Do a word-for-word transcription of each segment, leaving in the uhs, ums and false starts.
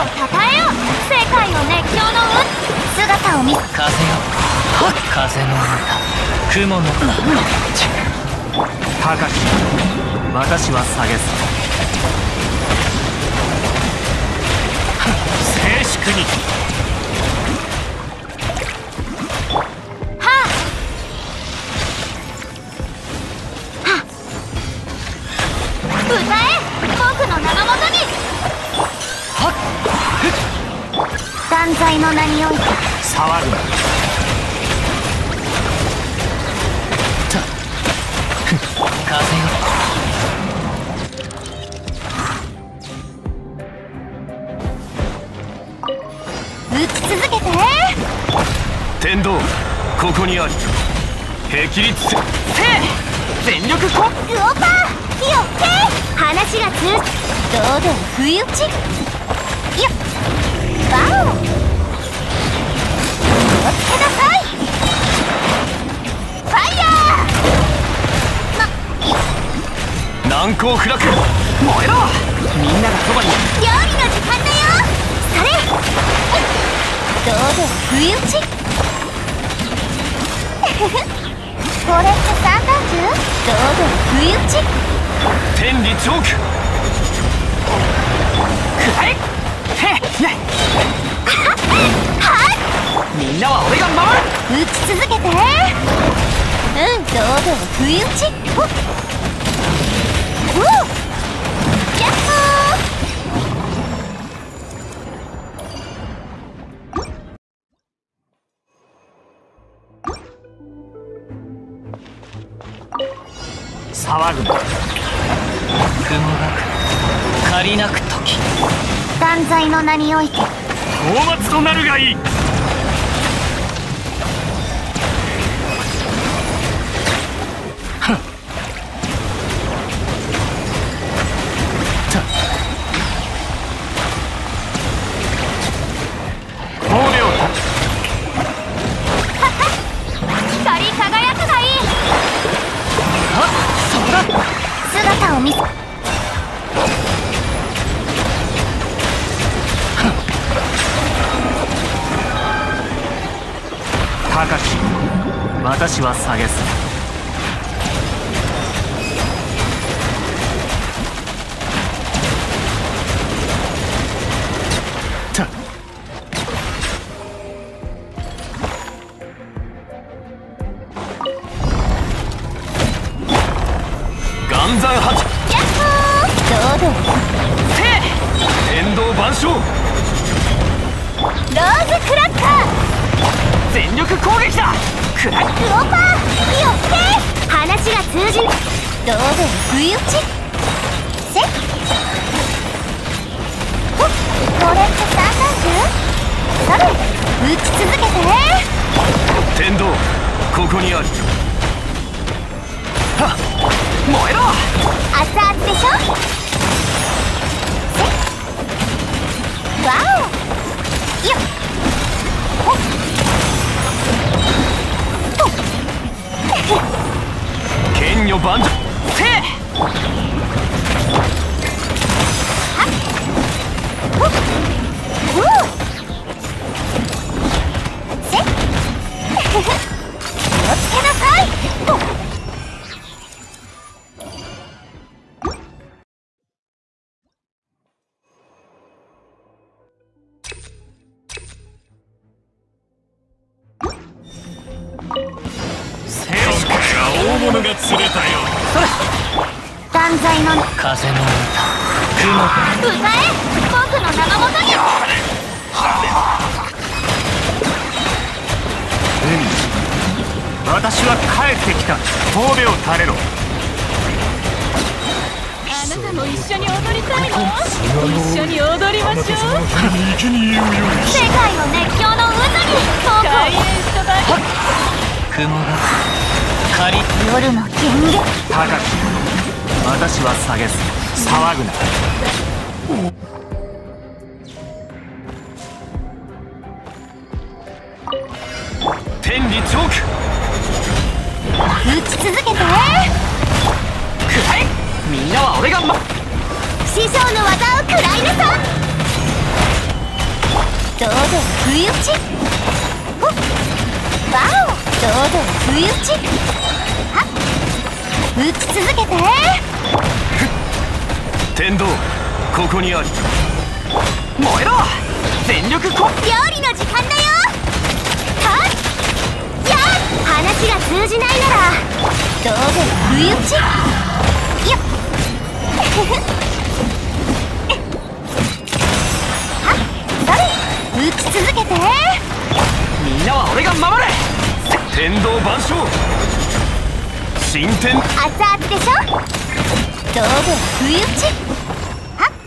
をたたえよ。世界の熱狂の姿を見風よ、風の歌、雲の高き私は下げず静粛に。はあはあ、歌え僕の名のもとに。はっ断罪の名において騒ぐな。風よ、打ち続けて。天道ここにあり。霹靂せ全力こグオパー火を吹け。話が通じ堂々不意打ちよっ。ワオ気をつけなさい。ファイヤー難攻不落燃えろ。みんながそばに。料理の時間だよ。それ堂々不意打ちこれって三段銃。堂々不意打ち天理チョークくらえ。へっはっみんなは俺が守る。打ち続けて。うん堂々不意打ち。おっおおヤッホー騒ぐな。雲がく借りなく時断罪の名において討伐となるがいい。光り輝くがいい。あそこだ。姿を見せ高き私は下げす。岩山八ヤッホー堂々せ天道万象ローズクラッカー全力攻撃だ。クラックオーパー火を吹け。話が通じる堂々不意打ちせっほっこれって三段銃。それ打ち続けて。天道ここにあり。はっ燃えろ。熱々でしょ。せっワオよっほっと剣女万丈せっはっほっおおせっ気をつけなさい。ほっ大物が釣れたよ。断罪の風の歌雲歌え僕の名のもとに。うん私は帰ってきた。神戸を垂れろ。あなたも一緒に踊りたいの。一緒に踊りましょう。世界の熱狂の渦に開演しただけ。雲が仮夜の権限高き私は下げず騒ぐな。天理チョーク打ち続けて。くらえみんなは俺がま師匠の技を食らいなさ。 不意打ち。ほっわお、堂々不意打ち。はっ打ち続けて。 天道ここにあり。燃えろ全力こ。 料理の時間だよ。はっやっ話が通じないなら堂々不意打ち。よっはっそれ打ち続けて。 みんなは俺が守れ。天道万象新天。 熱々でしょ。堂々不意打ち。はっ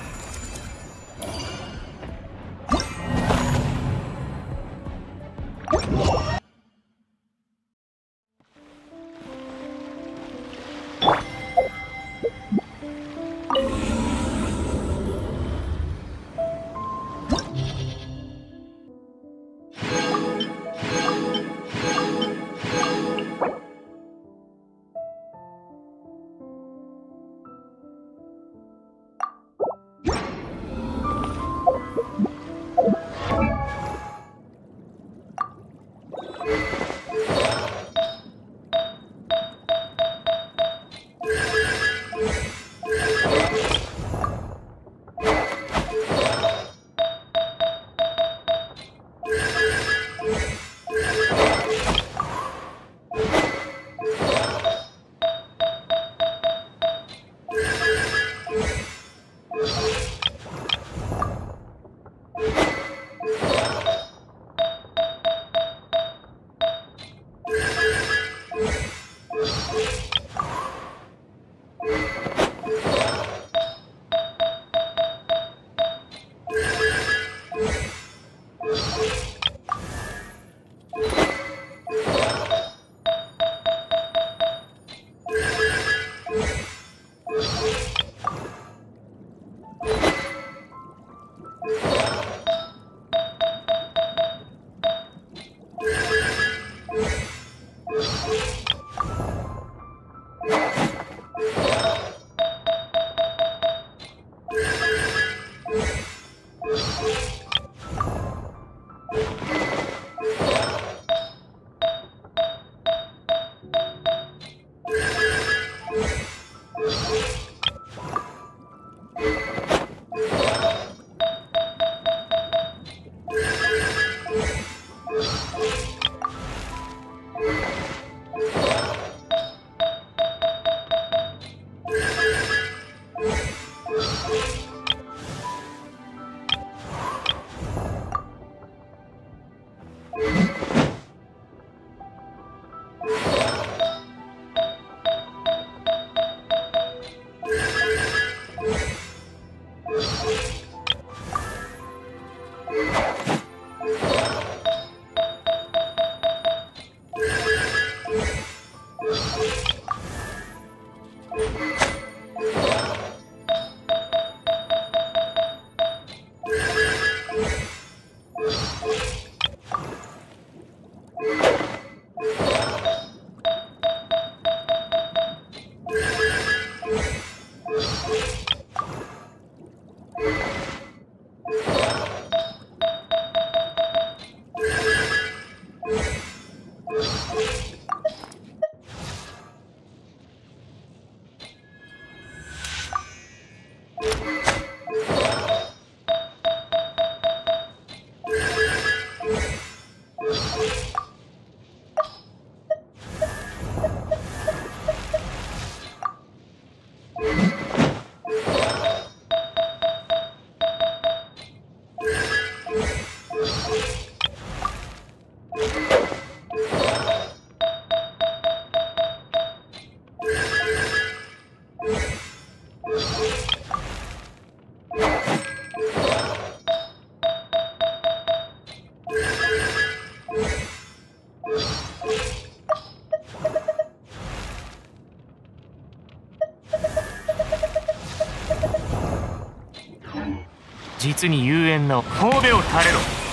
実に幽怨な褒美を垂れろ。